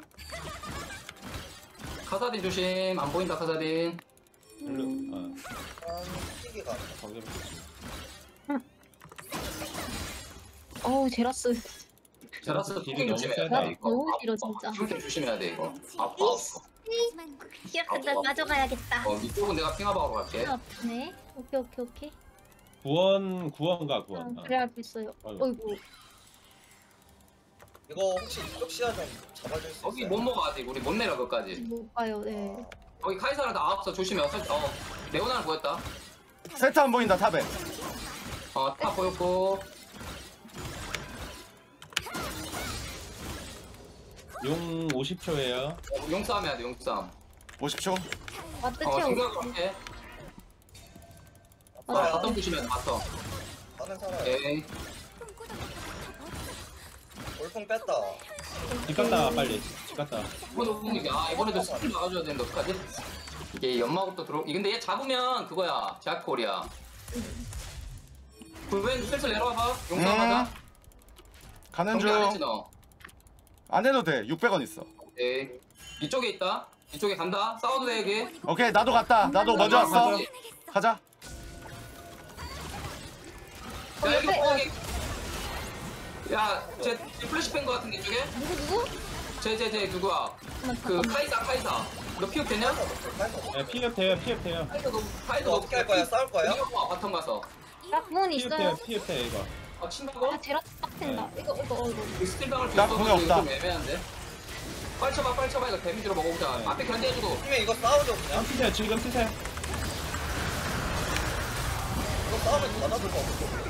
카사딘 조심. 안 보인다 카사딘. 별로 어, 한 튀기가 안 나. 거기로 조심. 어우 제라스. 제라스 딜이 딜이 너무 조심해야 세다, 돼. 이거. 너무 길어 진짜. 이렇게 조심해야 돼 이거. 아파 아파. 하지만 히라크들 가져가야겠다. 어 이쪽은 내가 핑하박으로 갈게. 아프네. 오케이 오케이 오케이. 구원 구원가 아, 구원. 어. 그래 알고 있어요. 어이구. 어이구. 이거 혹시 이쪽 시야 좀 잡아줄 수 거기 있어요? 못 먹어 아직 우리 못 내려 그까지. 못 봐요. 네. 거기 카이사랑 다 아홉서 조심해. 어 레오나를 보였다. 세트 안 보인다 탑에. 어탑 보였고. 용 오십 초예요. 어, 용싸움 해야 돼 용싸움. 오십 초. 맞다 어 채워. 중요한 게 아파요. 바텀 조심해 바텀. 나는 살아요. 오케이. 꿈꾸던 올풍 뺐다. 집 갔다 빨리. 집 갔다. 이번에 이게 아 이번에도 스킬 막아줘야 되는데 어떡하지? 이게 연막으로 들어. 근데 얘 잡으면 그거야 제아콜이야. 불벤 슬슬 내려와봐. 용싸움 음. 하자. 가는 경기 안 했지 중. 너. 안 해도 돼. 육백 원 있어. 오케이. 이쪽에 있다. 이쪽에 간다. 싸워도 돼 여기. 오케이 나도 갔다. 나도 먼저 왔어. 해내겠어. 가자. 어, 야 이거 옆에, 거기. 야쟤 플래시팬 거 같은데 이쪽에? 누구 누구? 쟤쟤쟤 누구야? 잠깐만, 그 잠깐만. 카이사 카이사. 너 피업 되냐? 네, 피업 돼요 피업 돼요. 카이사 너 카이사 이거 어떻게 할 거야? 싸울 거야? 이거 봐 바텀 가서. 락문 피업 있어요. 돼요 피업 돼 이거. 아 친다고? 아 제라 빡된다. 이거 이거 어, 이거. 이 스틸 당할 수 나 있어. 공이 없다. 좀 애매한데. 빨리 쳐봐 빨리 쳐봐 이거 데미지로 먹어보자. 네. 앞에 견제해주고. 형님 이거 싸우죠 그냥? 지금 쓰세요 지금 쓰세요. 이거 싸우면 받아줄 거 없어.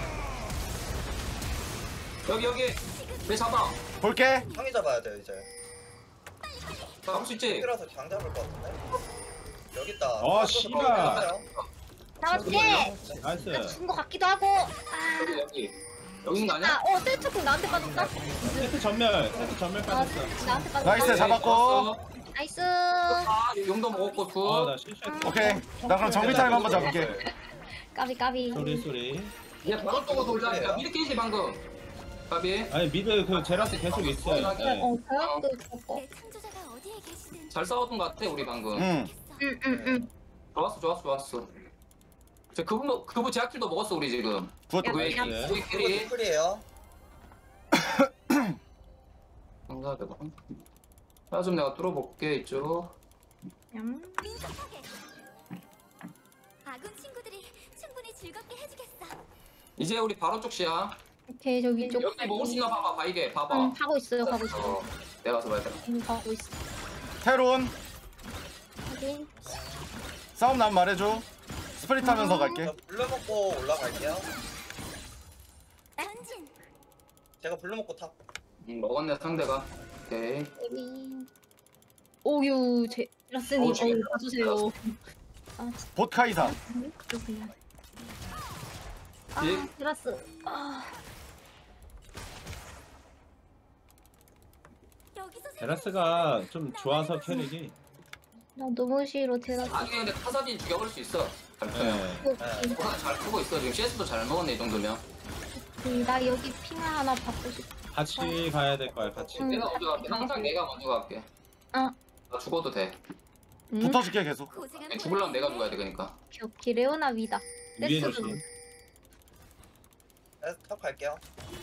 여기 여기 내 잡아. 볼게. 형이 잡아야 돼요 이제. 잡을 수 있지? 이라서 장 잡을 것 같은데. 여기 있다. 어, 씨발. 잡았게. 나이스. 준거 같기도 하고. 아. 여기 여기 여기 있는 거 아니야? 아, 어 셀프공 나한테 빠졌다. 세트 전멸 세트 전멸 아, 빠졌어. 나한테 빠졌다. 나이스 오케이, 잡았고. 좋았어. 나이스. 아 용도 먹었고 굿. 아나 실수했어. 오케이. 나 그럼 정비 타임 한번 잡을게. 까비 까비. 소리 소리. 야 바로 떠고 돌자. 야 미드 깨지 방금. 가비. 아니 미드 그 제라스 계속 있어요. 네. 어 저역도 좋고. 내 창조자가 어디에 계시든 잘 싸웠던 것 같아 우리 방금. 응. 응응응. 좋았어 좋았어 좋았어. 저 그분 그분 제약킬도 먹었어 우리 지금. 굿. 왜 야, 네. 우리 이거 캐리. 노플이에요. 감사하다. 자좀 내가 뚫어볼게 이쪽. 얌. 민첩하게. 아군 친구들이 충분히 즐겁게 해주겠어. 이제 우리 바로 쪽 시야. 오케이 저 위쪽. 여기 먹을 수 있나 봐봐 봐 이게 봐봐. 응 가고 있어요 가고 있어. 어, 내가 가서 봐야 돼. 응 가고 있어. 테론. 확인. 싸움 난 말해줘. 스프릿 하면서 갈게. 저 블루 먹고 올라갈게요. 전진. 제가 블루 먹고 탑. 음, 먹었네 상대가. 오케이. 에비. 오유 제라스님 어우, 지금 어 봐주세요. 아 봇 카이사. 진짜. 예. 아 제라스. 아. 여기서 제라스가 좀 좋아서 캐릭이. 나 너무 싫어 제라스. 아니 근데 카사딘 죽여버릴 수 있어. 잘 크면. 네. 오케이. 카사 잘 크고 있어 지금 씨에스도 잘 먹었네 이 정도면. 음, 나 여기 핑하 하나 받고 싶어. 같이 가야 될 거야 같이. 응. 내가 먼저 갈게. 항상 내가 먼저 갈게. 아. 나 죽어도 돼. 응? 붙어줄게 계속. 고생한 죽으려면 내가 죽어야 돼 그러니까. 오케이, 오케이 레오나 위다. 위에 넥스도. 조심. 네, 탑 갈게요.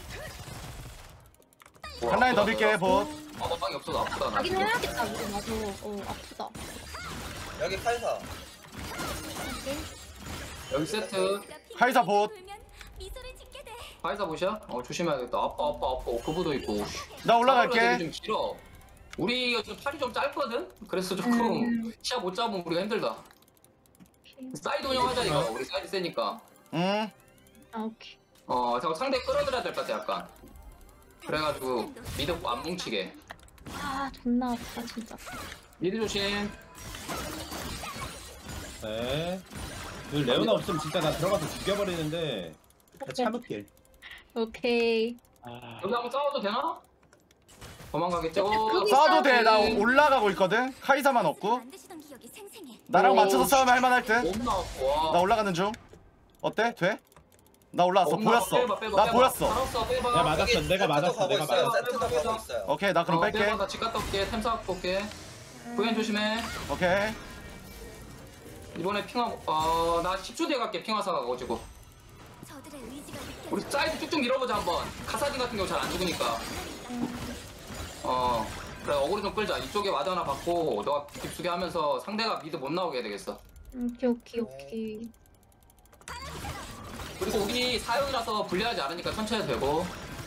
와, 한 라인 더 아프다, 밀게 봇. 나. 어 방이 없어서 아프다 나 가긴 지금. 해야겠다. 우리 맞아. 어 아프다. 여기 카이사. 오케이. 여기 세트. 카이사 봇. 미소를 짓게 돼. 파이사 보시야? 어 조심해야겠다. 아빠 아빠 아빠. 어, 그부도 있고. 나 올라갈게. 좀 길어. 우리가 좀 팔이 좀 짧거든. 그래서 조금 음. 시야 못 잡으면 우리가 힘들다. 사이드 운영하자 이거. 우리 사이드 세니까. 응. 아 오케이. 어, 자꾸 상대 끌어들여야 될 것 같아 약간. 그래가지고 미드 안 뭉치게. 아 존나 아프다 진짜. 미드 조심. 네. 그 레오나 없으면 진짜 나 들어가서 죽여버리는데. 참을게. 오케이. 아. 여기 한번 싸워도 되나? 도망가겠죠? 여기 싸워도 돼. 나 싸우네. 올라가고 있거든. 카이사만 없고. 만드시던 기억이 생생해. 나랑 오, 맞춰서 싸우면 할만할 듯. 너무 나왔고. 와. 나 올라가는 중. 어때? 돼? 나 올라왔어. 너무 나와. 보였어. 빼봐, 빼봐, 나 빼봐. 보였어. 알았어, 빼봐. 야 맞았어. 여기 내가 세트도 맞았어. 가고 내가 있어요. 맞았어. 세트도 가고 있어요. 오케이 나 그럼 어, 뺄게. 빼봐. 나 집 갔다 올게. 템 사갖고 올게. 부연 조심해. 오케이. 이번에 핑화, 어, 나 십 초 뒤에 갈게. 핑화 사가가지고. 저들의 의지가 우리 느껴져. 사이드 쭉쭉 밀어보자 한번. 카사딘 같은 경우 잘 안 죽으니까. 어 그래 어그로 좀 끌자. 이쪽에 와드 하나 받고 너가 딥수비 하면서 상대가 미드 못 나오게 해야 되겠어. 음, 오케이 오케이 오케이. 그리고 우리 사용이라서 불리하지 않으니까 천천히 해도 되고.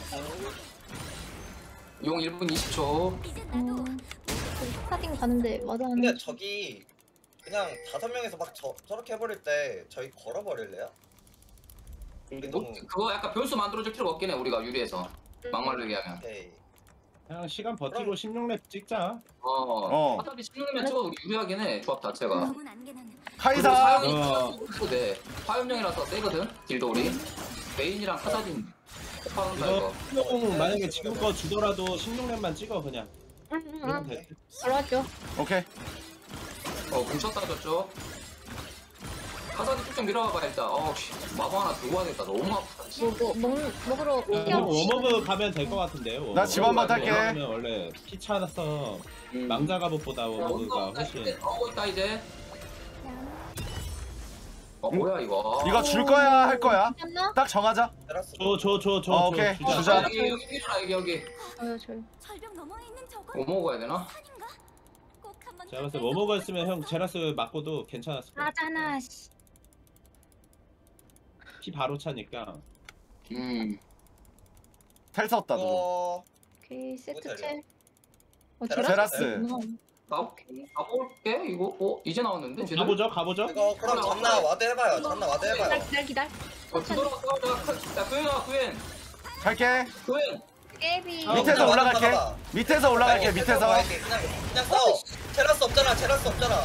용 일 분 이십 초. 이제 나도 음, 스타팅 가는데 맞아. 근데 저기 그냥 다섯 명에서 막 저, 저렇게 해버릴 때 저희 걸어버릴래요? 우리 뭐, 너무 그거 약간 변수 만들어줄 필요가 없긴 해 우리가 유리해서. 막말로 얘기하면. 오케이. 그냥 시간 버티고 그럼- 십육 렙 찍자. 어. 어. 어차피 십육 렙 찍어도 우리 유리하긴 해 조합 자체가. 너무 안개는 카이사. 어. 사용이 돼. 화염령이라서 세거든 딜도 우리. 메인이랑 카사딘. 파운다 이거 이거. 십육 만약에 지금 거 주더라도 십육 렙만 찍어 그냥. 응, 그러면 응, 돼. 그러죠. 오케이. 어 뭉쳤다 졌죠. 카사딘 쭉쭉 밀어봐봐 일단. 어 씨, 마법 하나 들고 와야겠다. 너무 아프다. 씨. 뭐, 뭐, 먹, 먹으러 그냥 워머그 가면 될 것 같은데요. 나 집 한번 탈게. 워머그면 원래 피 차서 망자 갑옷보다 워머그가 훨씬. 하고 있다 이제. 어 뭐야 이거. 이거 줄 거야 할 거야? 괜찮나? 딱 정하자. 테라스. 저저저저 어, 오케이. 주자. 주자. 여기 여기 여기 여기 여기. 저요 저요. 절벽 너머에 있는 저건 뭐 먹어야 되나? 산인가? 꼭 한번 제가 봤을 때 탐구해서 워머그였으면 형 제라스 맞고도 괜찮았을 거야. 하잖아. 씨. 피 바로 차니까. 음. 텔 썼다 누구. 어... 오케이 세트 뭐 첼. 어, 제라스. 제라스구나. 나 오케이. 가볼게 이거. 어 이제 나왔는데 쟤들? 가보죠 가보죠. 이거 그럼 잔나 와드 해봐요. 잔나 와드 기다려 해봐요. 기다려 기다려. 어 뒤돌아가 싸우자. 야 구현아 구현. 갈게. 구현. 깨비. 아, 밑에서 와드 올라갈게. 나가봐. 밑에서 올라갈게. 아니, 밑에서. 가야지. 그냥 그냥 싸워. 테라스 없잖아. 테라스 없잖아.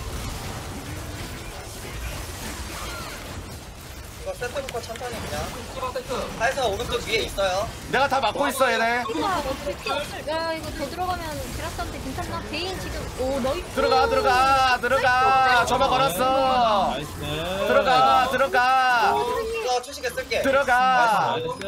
이거 세트부터 천천히 그냥. 수박 세트. 카이사 오른쪽 위에 있어요. 내가 다 막고 있어 얘네. 우와, 어떻게 없을- 야 이거 더 들어가면 제라스한테 괜찮나? 베인 지금 오 너희 들어가 들어가 들어가. 저만 걸었어. 나이스. 들어가 들어가. 이거 초식에 쓸게. 들어가. 나이스.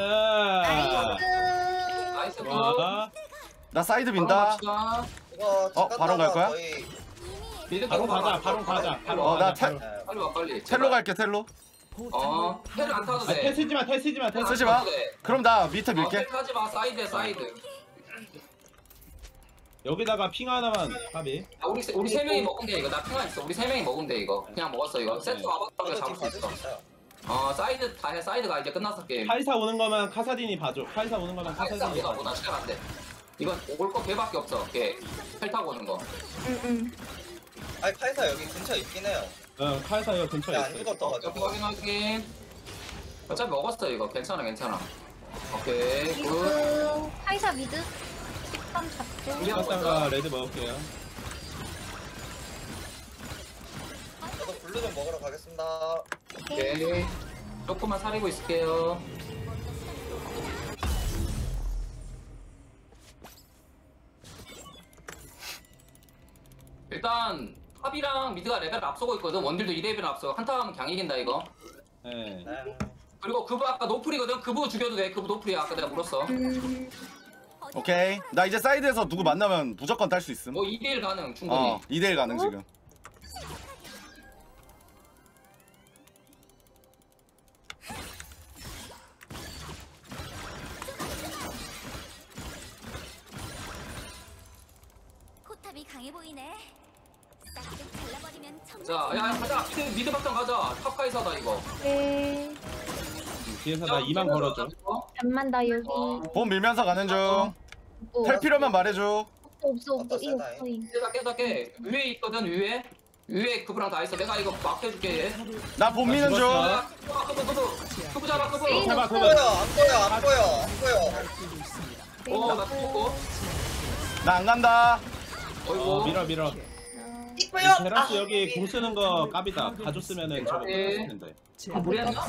나이스. 나이스 굿. 와. 나 사이드 민다. 갑시다. 이거 어, 바로 갈 거야? 저희 미드 바로 타고 가자 가봐. 바로 가자. 바로 어, 나 가자, 텔- 바로. 빨리 와 빨리. 텔로 갈게 텔로. 어 텔을 안 타도 아, 돼. 텔 쓰지 마, 텔 쓰지 마, 텔 쓰지 쓰지 마. 돼. 그럼 나 밑에 어, 밀게. 텔 타지 마 사이드 사이드. 여기다가 핑 하나만 합이. 아, 우리 세, 우리 세 명이 먹으면 돼 이거. 나 핑하 있어. 우리 세 명이 먹으면 돼 이거. 그냥 먹었어 이거. 세트 와봤다고 저도 잡을 지금 수 받을 수 있어. 있어요. 어 사이드 다 해. 사이드가 이제 끝났어 게임. 카이사 오는 거면 카사딘이 봐줘. 카이사 오는 거면 사이드 카사딘이 보다 봐줘. 보다 시간 안 돼. 이건 올 거 걔밖에 없어. 걔. 텔 타고 오는 거. 응응. 아니 카이사 여기 근처에 있긴 해요. 어, 카이사 여기 근처에 근데 안 있어. 죽었다 여기 가지고. 확인 확인. 어차피 먹었어 이거. 괜찮아 괜찮아. 오케이 굿. 미드 카이사 미드 식감 잡고. 우리 이따가 레드 먹을게요. 저도 블루 좀 먹으러 가겠습니다. 오케이. 조금만 사리고 있을게요. 일단 탑이랑 미드가 레벨 앞서고 있거든. 원딜도 이 레벨 앞서. 한타 하면 그냥 이긴다 이거. 네. 네. 그리고 그부 아까 노플이거든. 그부 죽여도 돼. 그부 노플이야. 아까 내가 물었어. 음, 오케이. 나 이제 사이드에서 누구 만나면 무조건 딸 수 있음. 뭐 이 대 일 가능 충분히. 어 이 대 일 가능 지금. 포탑이 강해 보이네. 싹둑 잘라버리면 정말 자, 야, 야, 가자. 미드, 미드 박장 가자. 탑카이사다 이거. 오케이. 뒤에서 나 이만 걸어줘. 잠만 나 여기. 어, 봄 밀면서 가는 중. 뭐, 텔 필요면 말해줘. 없어 없어 어떤 이거 세다잉? 없어 이거. 깨다 깨다 깨. 위에 있거든 위에. 위에 그부랑 다 있어. 내가 이거 막 해줄게. 얘. 나 봄 미는 중. 아, 그부 그부. 그부 잡아 그부. 에이, 잡아, 안 그거. 보여 안 보여 안 보여 안 보여. 어, 나 죽고. 나 안 간다. 어, 어이구. 밀어, 밀어. 이뻐요. 제라스 아, 여기 공 쓰는 거 깝이다. 가줬으면은 저거 네. 끝났을 텐데. 아, 무리했나?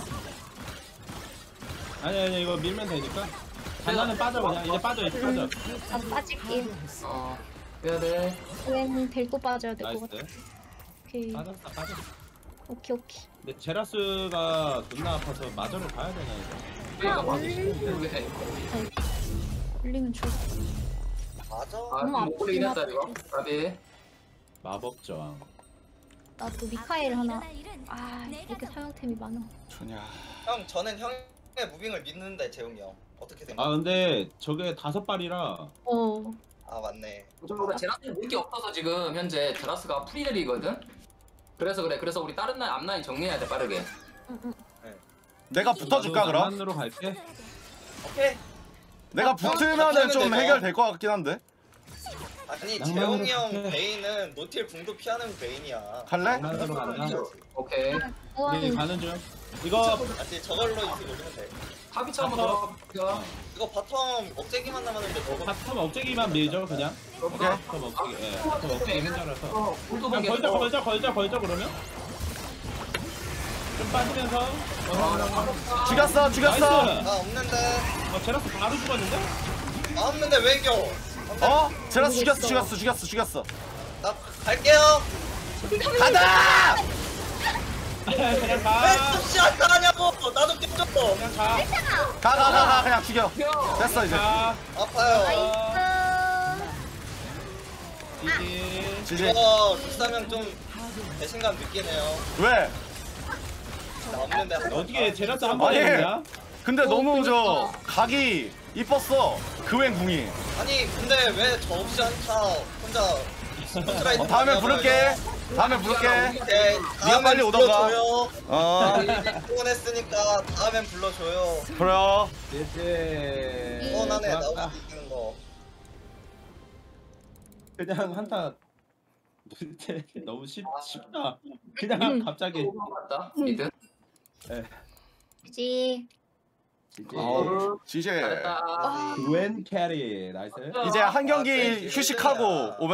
아니, 아니, 이거 밀면 되니까. 장난은 빠져, 그냥. 이제 빠져, 이제 빠져. 아 빠질게. 어. 해야 돼. 얘는 데리고 빠져야 될 것 나이스. 같아. 오케이. 빠졌어, 빠졌어. 오케이 오케이. 근데 제라스가 존나 아파서 마저를 가야 되나, 이거. 그러니까 아, 막 음. 왜? 올리면 죽어. 맞아. 아, 너무 못 걸리긴 아프긴 했다 이거. 나비. 마법 저항. 나 또 미카엘 하나. 일어날 일은 아 내가 이렇게 다 사용템이 많아. 좋냐. 형 저는 형의 무빙을 믿는데 재웅이 형 어떻게 생각? 아 근데 저게 다섯 발이라 어. 아 맞네. 우리가 제라스 물게 없어서 지금 현재 제라스가 프리렐이거든. 그래서 그래. 그래서 우리 다른 라인 앞라인 정리해야 돼 빠르게. 내가 붙어줄까 그럼? 안으로 갈게. 오케이. 내가 어, 붙으면은 어, 좀 어, 해결될 것 같긴 한데. 아니 낭만으로 재웅이 형 갈게. 베인은 노틸 궁도 피하는 베인이야. 갈래? 안으로 간다. 오케이. 우리 우왕. 가는 중. 이거 아니 저걸로 이렇게 노리면 돼. 합의차 한번 더. 이거 바텀 억제기만 남았는데 저거 바텀 억제기만 밀죠 그냥. 오케이. 바텀 억제기. 예. 바텀 억제기 혼자라서. 어, 물도 그냥 보게. 걸자 걸자 걸자 걸자 그러면. 좀 빠지면서. 어, 죽였어 죽였어. 나이스. 나 없는데. 어, 제라스 바로 죽었는데? 나 없는데 왜 이겨? 어? 제라스 죽였어 죽였어 죽였어 죽였어. 나 갈게요. 가자! 그냥 왜 가. 섭씨 안 가냐고? 나도 깼죠. 그냥 가. 가 가 가 가 그냥 죽여. 됐어 이제. 가. 아파요. 지지. 지지. 이거 룩사면 좀 배신감 느끼네요. 왜? 나 없는데 한 번. 어떻게 제라스 한 아니. 번에 했냐? 근데 너무 저 각이 이뻤어. 그웬 궁이. 아니 근데 왜 저 없이 한타 혼자 어, 다음에 부를게. 다음에 부를게. 네, 네가 빨리 오던가. 불러줘요. 어. 후원했으니까 다음엔 불러줘요. 그래요. 이제 후원하네 좋았다. 나올 수 있는 거. 그냥 한타 너무 쉽, 쉽다. 그냥 갑자기 맞다. 미드. 그지. 지지. 어, 지제. 잘했다. 웬 캐리 나이스. 이제 한 아, 경기 그래, 휴식하고 일등이야. 오면